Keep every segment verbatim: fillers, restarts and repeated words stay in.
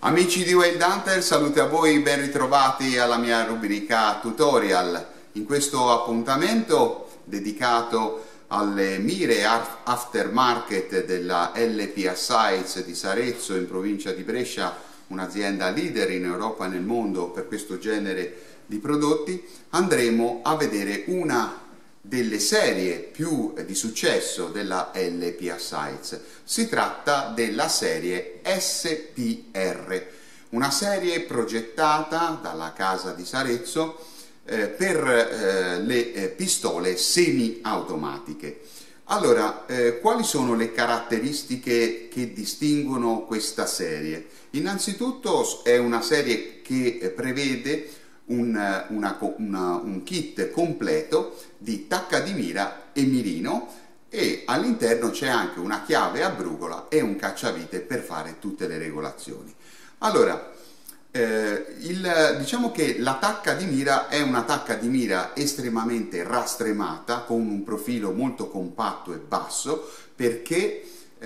Amici di Wild Hunter, salute a voi, ben ritrovati alla mia rubrica tutorial. In questo appuntamento dedicato alle mire aftermarket della L P A Sites di Sarezzo in provincia di Brescia, un'azienda leader in Europa e nel mondo per questo genere di prodotti, andremo a vedere una delle serie più di successo della L P A Sites. Si tratta della serie S P R, una serie progettata dalla casa di Sarezzo eh, per eh, le eh, pistole semi-automatiche. Allora, eh, quali sono le caratteristiche che distinguono questa serie? Innanzitutto è una serie che eh, prevede Un, una, una, un kit completo di tacca di mira e mirino, e all'interno c'è anche una chiave a brugola e un cacciavite per fare tutte le regolazioni. Allora, eh, il, diciamo che la tacca di mira è una tacca di mira estremamente rastremata, con un profilo molto compatto e basso, perché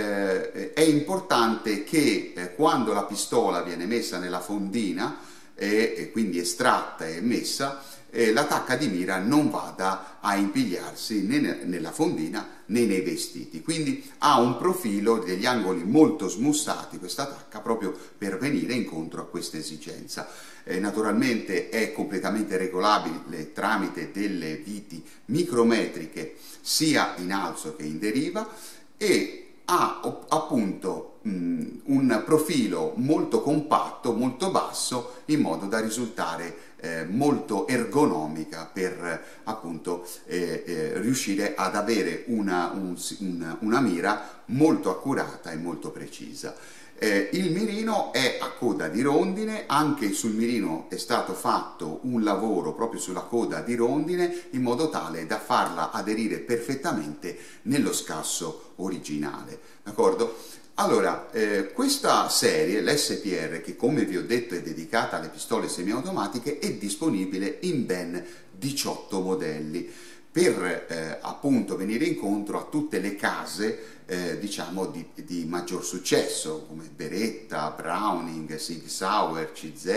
eh, è importante che eh, quando la pistola viene messa nella fondina e, e quindi estratta e messa, eh, la tacca di mira non vada a impigliarsi né nella fondina né nei vestiti. Quindi ha un profilo, degli angoli molto smussati questa tacca, proprio per venire incontro a questa esigenza. Eh, naturalmente è completamente regolabile tramite delle viti micrometriche sia in alzo che in deriva, e ha appunto mh, un profilo molto compatto, molto basso, in modo da risultare eh, molto ergonomica per appunto eh, eh, riuscire ad avere una, un, una, una mira molto accurata e molto precisa. Eh, il mirino è a coda di rondine, anche sul mirino è stato fatto un lavoro proprio sulla coda di rondine, in modo tale da farla aderire perfettamente nello scasso originale, d'accordo? Allora, eh, questa serie, l'S P R, che come vi ho detto è dedicata alle pistole semiautomatiche, è disponibile in ben diciotto modelli, per eh, appunto venire incontro a tutte le case eh, diciamo di, di maggior successo, come Beretta, Browning, Sig Sauer, C Z,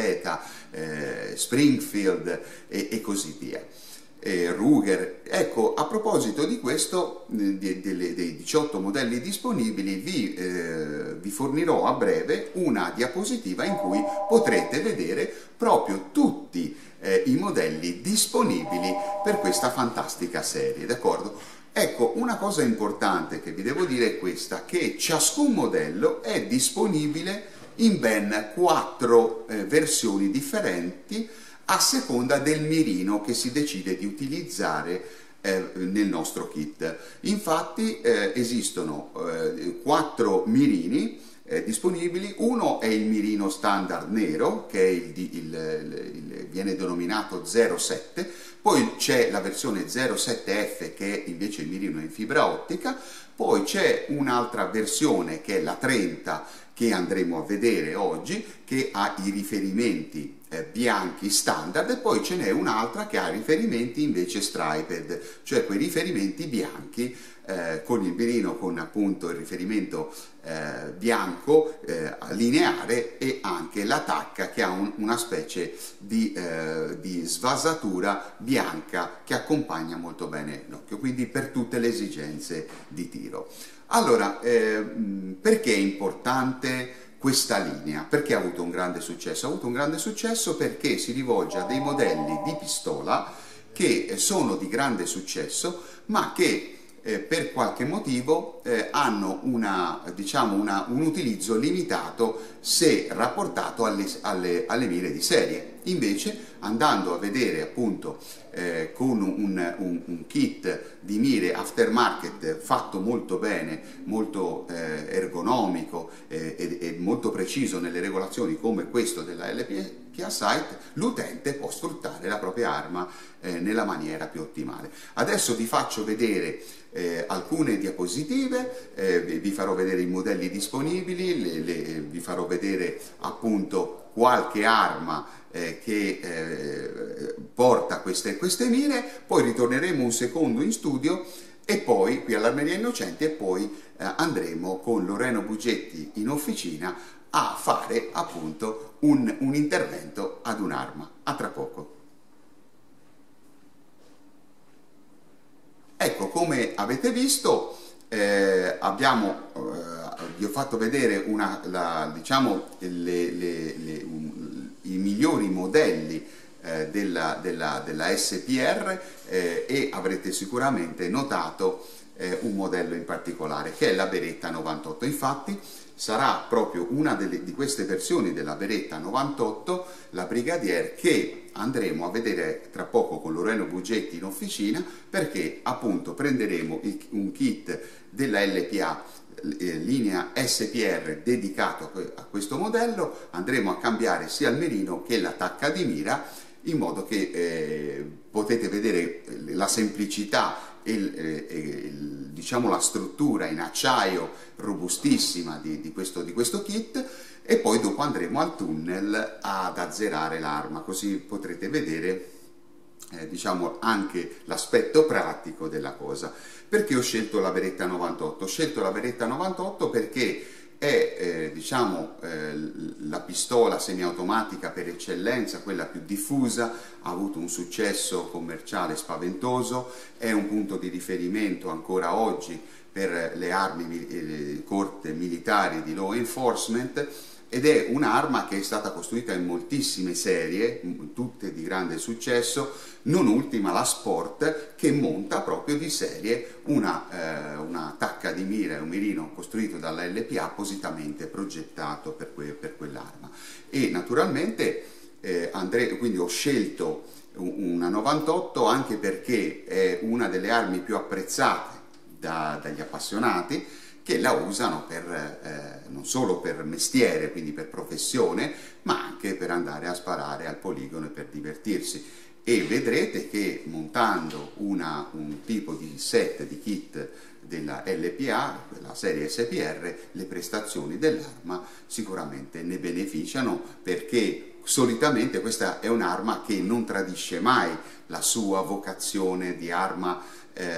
eh, Springfield e, e così via. Eh, Ruger. Ecco, a proposito di questo, eh, di, delle, dei diciotto modelli disponibili, vi, eh, vi fornirò a breve una diapositiva in cui potrete vedere proprio tutti eh, i modelli disponibili per questa fantastica serie, d'accordo? Ecco, una cosa importante che vi devo dire è questa, che ciascun modello è disponibile in ben quattro eh, versioni differenti, a seconda del mirino che si decide di utilizzare eh, nel nostro kit. Infatti eh, esistono eh, quattro mirini eh, disponibili. Uno è il mirino standard nero, che è il, il, il, il, viene denominato zero sette, poi c'è la versione zero sette F, che è invece il mirino in fibra ottica, poi c'è un'altra versione che è la trenta, che andremo a vedere oggi, che ha i riferimenti eh, bianchi standard, e poi ce n'è un'altra che ha riferimenti invece striped, cioè quei riferimenti bianchi eh, con il mirino con appunto il riferimento eh, bianco eh, lineare, e anche la tacca che ha un, una specie di, eh, di svasatura bianca che accompagna molto bene l'occhio, quindi per tutte le esigenze di tiro. Allora, eh, perché è importante questa linea? Perché ha avuto un grande successo? Ha avuto un grande successo perché si rivolge a dei modelli di pistola che sono di grande successo, ma che eh, per qualche motivo eh, hanno una, diciamo una, un utilizzo limitato se rapportato alle, alle, alle mire di serie. Invece, andando a vedere appunto eh, con un, un, un kit di mire aftermarket fatto molto bene, molto eh, ergonomico eh, e, e molto preciso nelle regolazioni, come questo della L P A Sight, l'utente può sfruttare la propria arma eh, nella maniera più ottimale. Adesso vi faccio vedere eh, alcune diapositive, eh, vi farò vedere i modelli disponibili, le, le, vi farò vedere appunto qualche arma eh, che eh, porta queste, queste mire, poi ritorneremo un secondo in studio e poi qui all'Armeria Innocenti, e poi eh, andremo con Loreno Bugetti in officina a fare appunto un, un intervento ad un'arma. A tra poco. Ecco, come avete visto, eh, abbiamo, eh, vi ho fatto vedere una, la, diciamo, le, le, le, un, i migliori modelli eh, della, della, della S P R, eh, e avrete sicuramente notato eh, un modello in particolare, che è la Beretta novantotto. Infatti sarà proprio una delle, di queste versioni della Beretta novantotto, la Brigadier, che andremo a vedere tra poco con Loreno Bugetti in officina, perché appunto prenderemo il, un kit della L P A eh, linea S P R dedicato a questo modello, andremo a cambiare sia il mirino che la tacca di mira, in modo che eh, potete vedere la semplicità e il, eh, il, diciamo la struttura in acciaio robustissima di, di, questo, di questo kit, e poi dopo andremo al tunnel ad azzerare l'arma, così potrete vedere eh, diciamo anche l'aspetto pratico della cosa. Perché ho scelto la Beretta novantotto? Ho scelto la Beretta novantotto perché è eh, diciamo eh, la pistola semiautomatica per eccellenza, quella più diffusa, ha avuto un successo commerciale spaventoso, è un punto di riferimento ancora oggi per le armi eh, corte militari di law enforcement, ed è un'arma che è stata costruita in moltissime serie, tutte di grande successo, non ultima la Sport, che monta proprio di serie una, eh, una tacca di mira e un mirino costruito dalla L P A appositamente progettato per, que per quell'arma. E naturalmente eh, Andre, quindi ho scelto una novantotto anche perché è una delle armi più apprezzate da, dagli appassionati, che la usano per, eh, non solo per mestiere, quindi per professione, ma anche per andare a sparare al poligono e per divertirsi. E vedrete che montando una, un tipo di set di kit della L P A, della serie S P R, le prestazioni dell'arma sicuramente ne beneficiano, perché solitamente questa è un'arma che non tradisce mai la sua vocazione di arma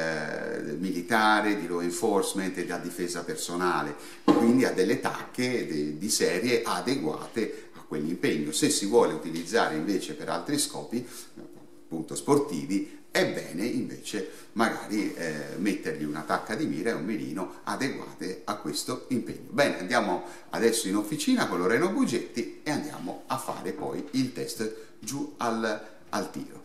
Eh, militare, di law enforcement e da difesa personale, quindi ha delle tacche de, di serie adeguate a quell'impegno. Se si vuole utilizzare invece per altri scopi, appunto sportivi, è bene invece magari eh, mettergli una tacca di mira e un mirino adeguate a questo impegno. Bene, andiamo adesso in officina con Loreno Bugetti e andiamo a fare poi il test giù al, al tiro.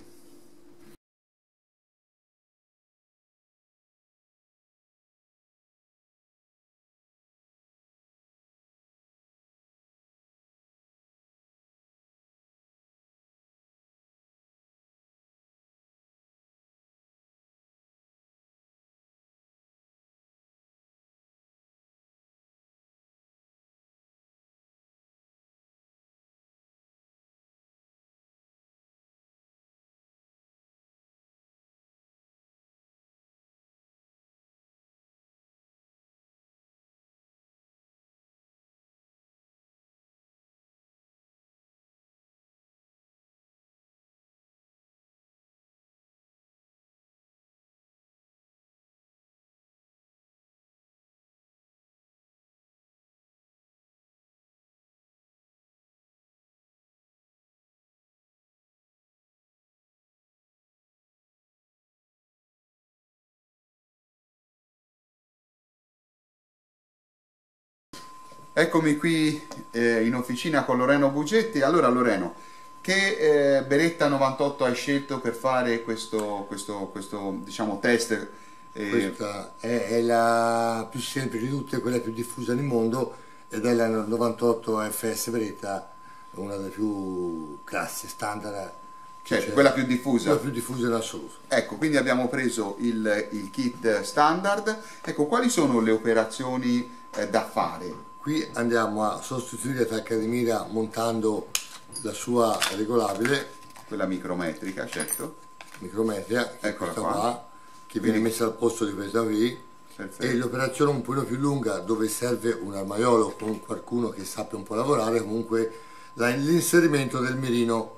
Eccomi qui eh, in officina con Loreno Bugetti. Allora Loreno, che eh, Beretta novantotto hai scelto per fare questo, questo, questo diciamo, test? Eh... Questa è, è la più semplice di tutte, quella più diffusa nel mondo, ed è la novantotto F S Beretta, una delle più classi standard. Certo, quella più diffusa. Quella più diffusa in assoluto. Ecco, quindi abbiamo preso il, il kit standard. Ecco, quali sono le operazioni eh, da fare? Qui andiamo a sostituire la tacca di mira montando la sua regolabile. Quella micrometrica, certo. Micrometrica, eccola qua. qua, che viene messa al posto di questa qui. Perfetto. E l'operazione un po' più lunga, dove serve un armaiolo con qualcuno che sappia un po' lavorare, comunque l'inserimento del mirino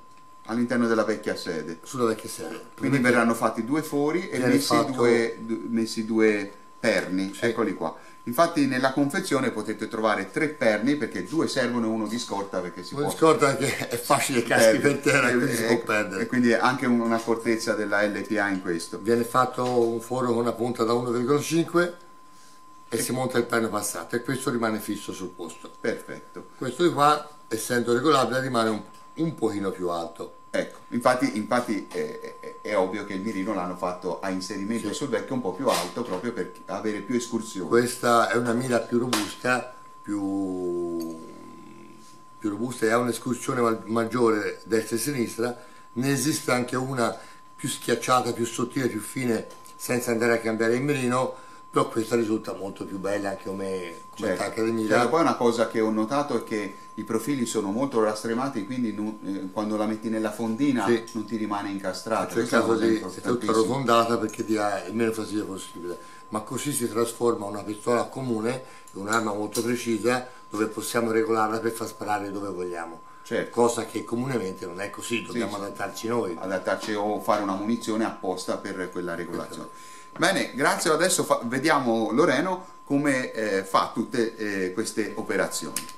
all'interno della vecchia sede. Sulla vecchia sede. Quindi verranno fatti due fori e messi, fatto... due, messi due perni, sì. Eccoli qua. Infatti nella confezione potete trovare tre perni, perché due servono e uno di scorta, perché si uno può... di scorta che è facile caschi per terra e quindi si può perdere. E quindi anche un'accortezza della L P A in questo. Viene fatto un foro con una punta da uno virgola cinque e, e si monta il perno passato, e questo rimane fisso sul posto. Perfetto. Questo di qua, essendo regolabile, rimane un, un pochino più alto. Ecco, infatti, infatti è, è, è ovvio che il mirino l'hanno fatto a inserimento, sì, sul vecchio un po' più alto, proprio per avere più escursioni. Questa è una mira più robusta, più, più robusta e ha un'escursione maggiore destra e sinistra. Ne esiste anche una più schiacciata, più sottile, più fine, senza andare a cambiare il mirino, però questa risulta molto più bella anche come, come certo, tacca di mira. Certo. Poi una cosa che ho notato è che i profili sono molto rastremati, quindi non, eh, quando la metti nella fondina, sì, non ti rimane incastrata. C'è il caso di è tutta arrotondata perché ti ha il meno fastidio possibile, ma così si trasforma una pistola comune in un'arma molto precisa, dove possiamo regolarla per far sparare dove vogliamo. Certo. Cosa che comunemente non è così, dobbiamo, sì, adattarci noi. Adattarci o fare una munizione apposta per quella regolazione. Bene, grazie. Adesso fa, vediamo Loreno come eh, fa tutte eh, queste operazioni.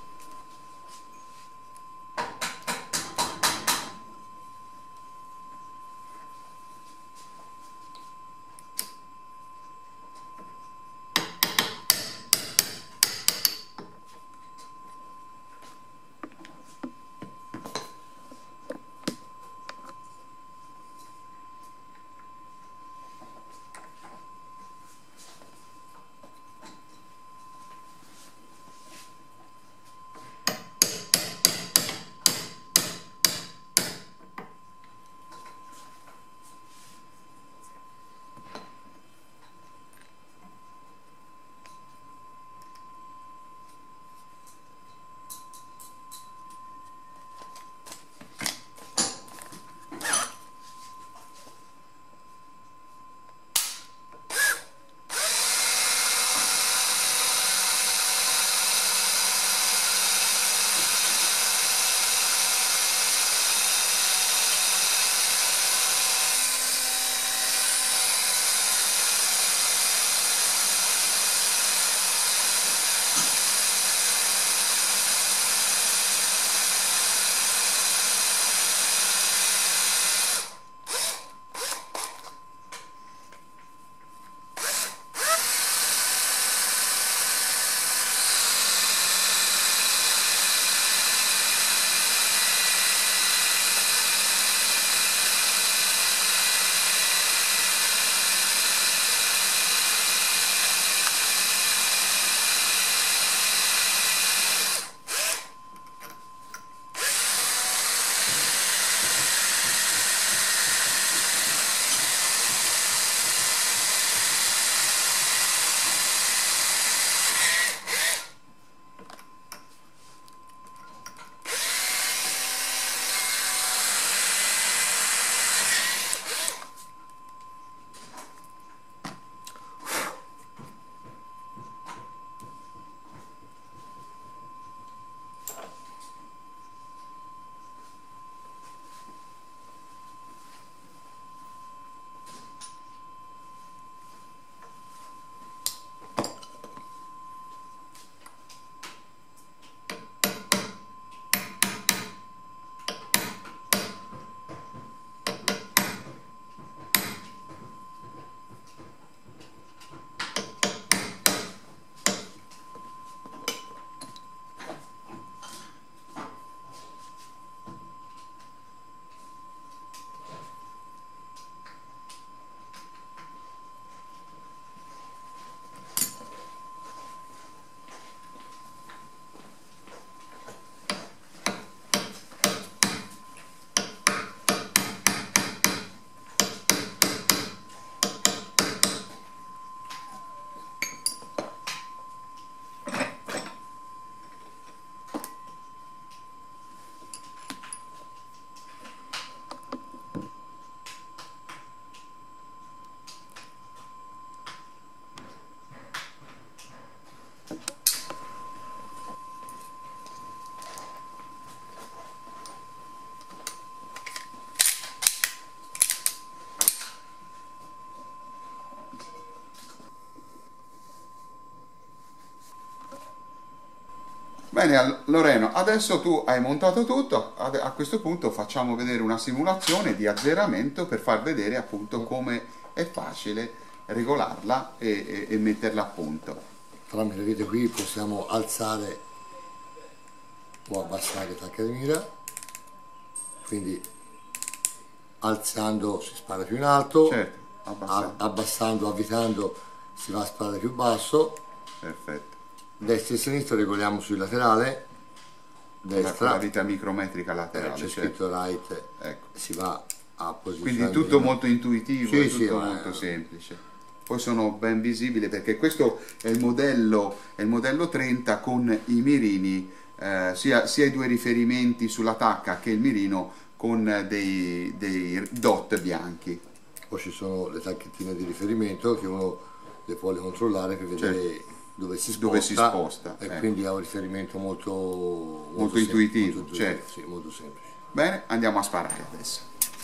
Bene, Loreno, adesso tu hai montato tutto, a questo punto facciamo vedere una simulazione di azzeramento per far vedere appunto come è facile regolarla e, e, e metterla a punto. Tramite vedete qui possiamo alzare o abbassare il tacca di mira, quindi alzando si spara più in alto, certo, abbassando. abbassando, avvitando si va a sparare più basso. Perfetto. Destra e sinistra regoliamo sul laterale, destra, la vita micrometrica laterale, c'è certo. scritto right, ecco. Si va a posizionare. Quindi tutto molto intuitivo, sì, è tutto sì, molto ma... semplice. Poi sono ben visibili perché questo è il modello, è il modello trenta con i mirini, eh, sia, sia i due riferimenti sulla tacca che il mirino con dei, dei dot bianchi. Poi ci sono le tacchettine di riferimento che uno le può controllare per vedere, certo, dove si sposta, dove si sposta e ecco. Quindi ha un riferimento molto, molto, molto intuitivo, molto, certo. Sì, molto semplice. Bene, andiamo a sparare adesso.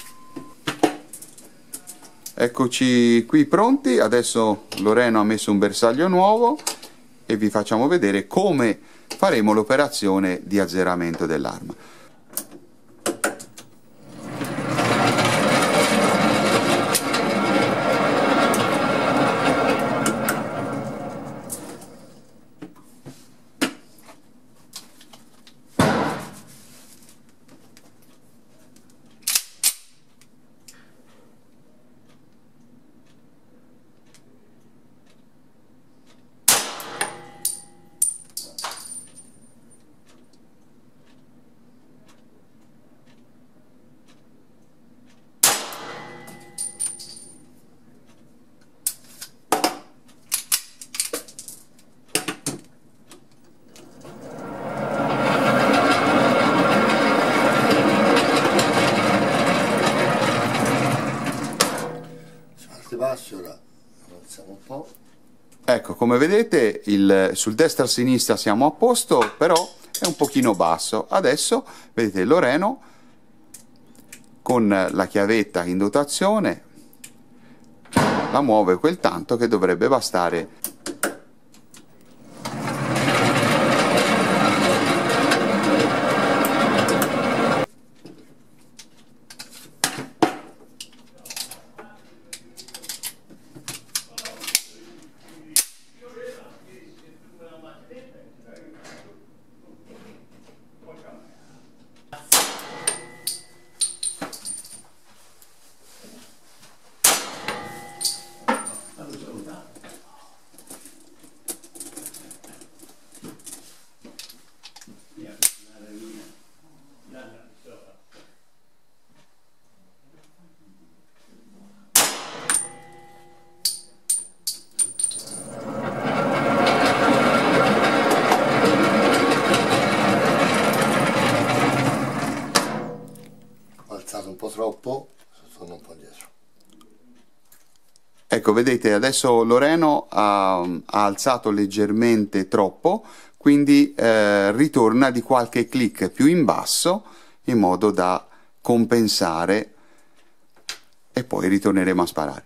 Eccoci qui pronti, adesso Loreno ha messo un bersaglio nuovo e vi facciamo vedere come faremo l'operazione di azzeramento dell'arma. Basso, ora avanziamo un po'. Ecco, come vedete il, sul destra-sinistra siamo a posto, però è un pochino basso. Adesso vedete Loreno con la chiavetta in dotazione la muove quel tanto che dovrebbe bastare. Un po' troppo, sono un po' indietro. Ecco, vedete, adesso Loreno ha, ha alzato leggermente troppo, quindi eh, ritorna di qualche click più in basso in modo da compensare e poi ritorneremo a sparare.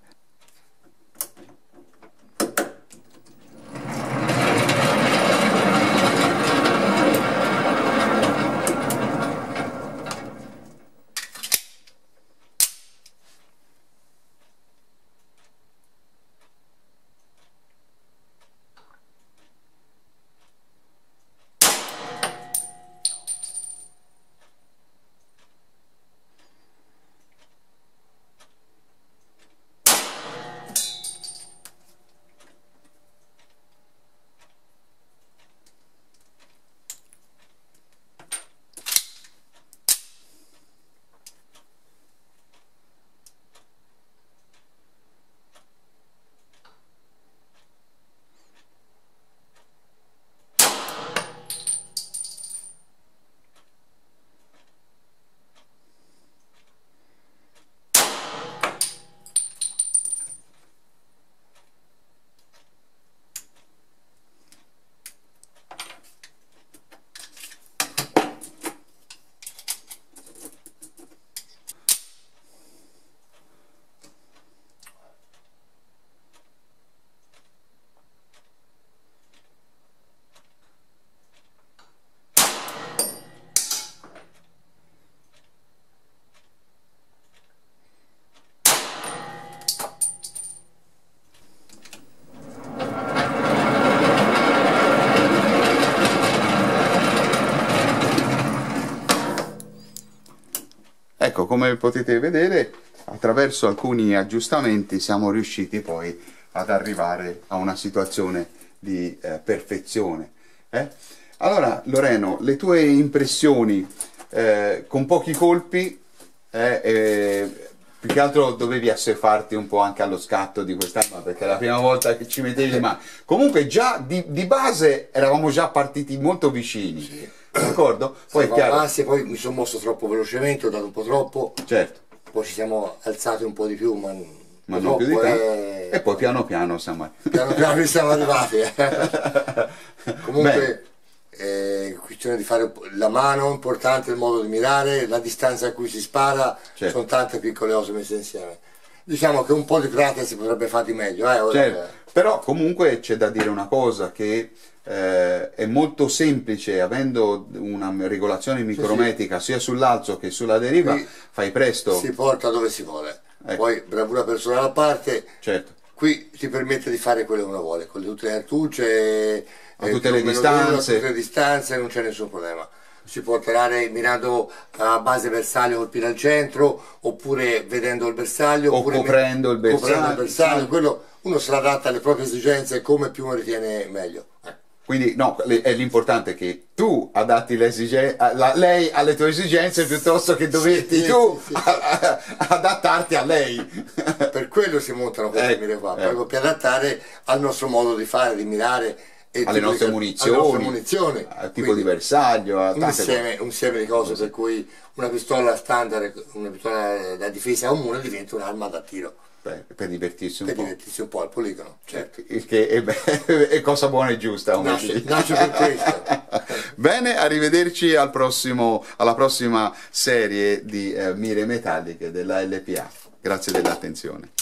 ecco, come potete vedere, attraverso alcuni aggiustamenti siamo riusciti poi ad arrivare a una situazione di eh, perfezione. Eh? Allora, Loreno, le tue impressioni eh, con pochi colpi, eh, eh, più che altro dovevi assuefarti un po' anche allo scatto di quest'arma, perché è la prima volta che ci mettevi le mani. Comunque già di, di base eravamo già partiti molto vicini, sì. D'accordo? Poi, chiaro... poi mi sono mosso troppo velocemente, ho dato un po' troppo, certo. Poi ci siamo alzati un po' di più, ma, ma non più di tanto, e... e poi piano piano siamo, piano piano siamo arrivati. Comunque... è questione di fare la mano, importante il modo di mirare, la distanza a cui si spara, certo. Sono tante piccole cose messe insieme. Diciamo che un po' di pratica si potrebbe fare di meglio, eh, certo. che... però comunque c'è da dire una cosa, che eh, è molto semplice, avendo una regolazione micrometrica, sì, sì. sia sull'alzo che sulla deriva, qui fai presto, si porta dove si vuole, ecco. Poi bravura personale a parte, certo. Qui ti permette di fare quello che uno vuole, con tutte le artucce, a tutte le distanze, a tutte le distanze, non c'è nessun problema. Si può tirare mirando a base bersaglio, colpire al centro, oppure vedendo il bersaglio, o oppure coprendo il bersaglio, coprendo il bersaglio. Quello uno si adatta alle proprie esigenze come più uno ritiene meglio. Eh. Quindi no, è l'importante che tu adatti le esigenze, la, lei alle tue esigenze, piuttosto che dovetti sì, tu sì, sì, a, a, adattarti a lei. Per quello si montano queste eh, mire qua, eh. proprio per adattare al nostro modo di fare, di mirare. E alle nostre munizioni, alle nostre munizioni, al tipo di bersaglio, a un, insieme, un insieme di cose, per cui una pistola standard, una pistola da difesa comune diventa un'arma da tiro. Per, per divertirsi un per po'. Per divertirsi un po' al poligono, certo. Il che è, è cosa buona e giusta. Nasce, nasce per questo. Bene, arrivederci al prossimo, alla prossima serie di eh, mire metalliche della L P A. Grazie dell'attenzione.